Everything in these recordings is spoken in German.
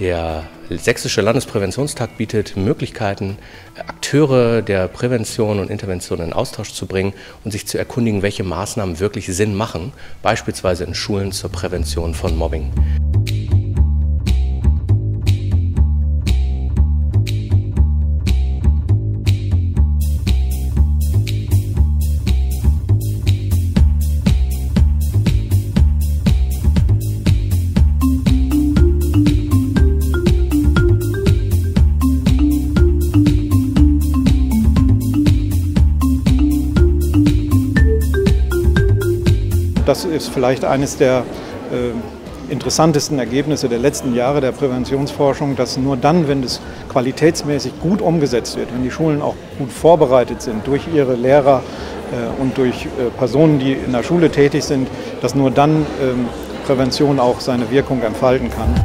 Der Sächsische Landespräventionstag bietet Möglichkeiten, Akteure der Prävention und Intervention in Austausch zu bringen und sich zu erkundigen, welche Maßnahmen wirklich Sinn machen, beispielsweise in Schulen zur Prävention von Mobbing. Das ist vielleicht eines der interessantesten Ergebnisse der letzten Jahre der Präventionsforschung, dass nur dann, wenn das qualitätsmäßig gut umgesetzt wird, wenn die Schulen auch gut vorbereitet sind durch ihre Lehrer und durch Personen, die in der Schule tätig sind, dass nur dann Prävention auch seine Wirkung entfalten kann.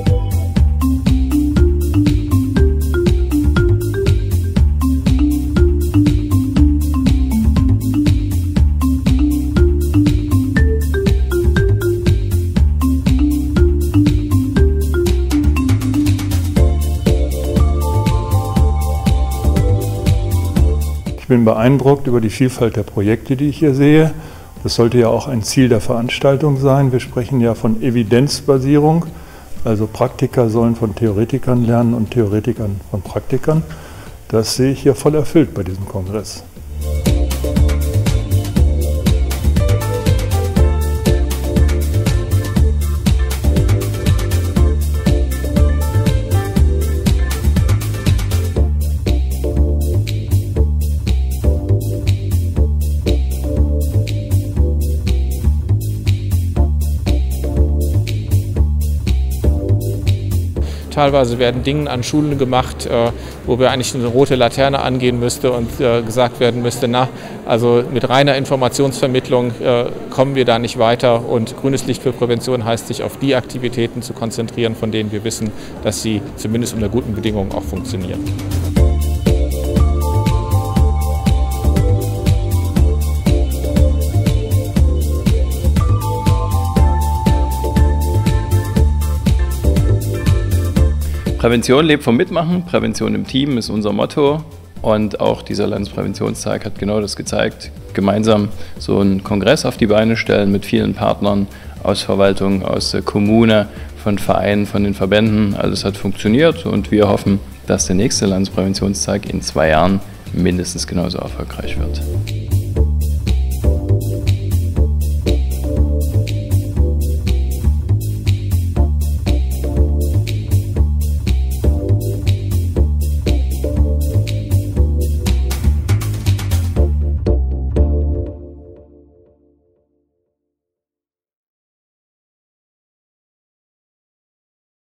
Ich bin beeindruckt über die Vielfalt der Projekte, die ich hier sehe. Das sollte ja auch ein Ziel der Veranstaltung sein. Wir sprechen ja von Evidenzbasierung, also Praktiker sollen von Theoretikern lernen und Theoretikern von Praktikern. Das sehe ich hier voll erfüllt bei diesem Kongress. Teilweise werden Dinge an Schulen gemacht, wo wir eigentlich eine rote Laterne angehen müsste und gesagt werden müsste, na, also mit reiner Informationsvermittlung kommen wir da nicht weiter, und grünes Licht für Prävention heißt, sich auf die Aktivitäten zu konzentrieren, von denen wir wissen, dass sie zumindest unter guten Bedingungen auch funktionieren. Prävention lebt vom Mitmachen, Prävention im Team ist unser Motto, und auch dieser Landespräventionstag hat genau das gezeigt. Gemeinsam so einen Kongress auf die Beine stellen mit vielen Partnern aus Verwaltung, aus der Kommune, von Vereinen, von den Verbänden. Alles hat funktioniert, und wir hoffen, dass der nächste Landespräventionstag in 2 Jahren mindestens genauso erfolgreich wird.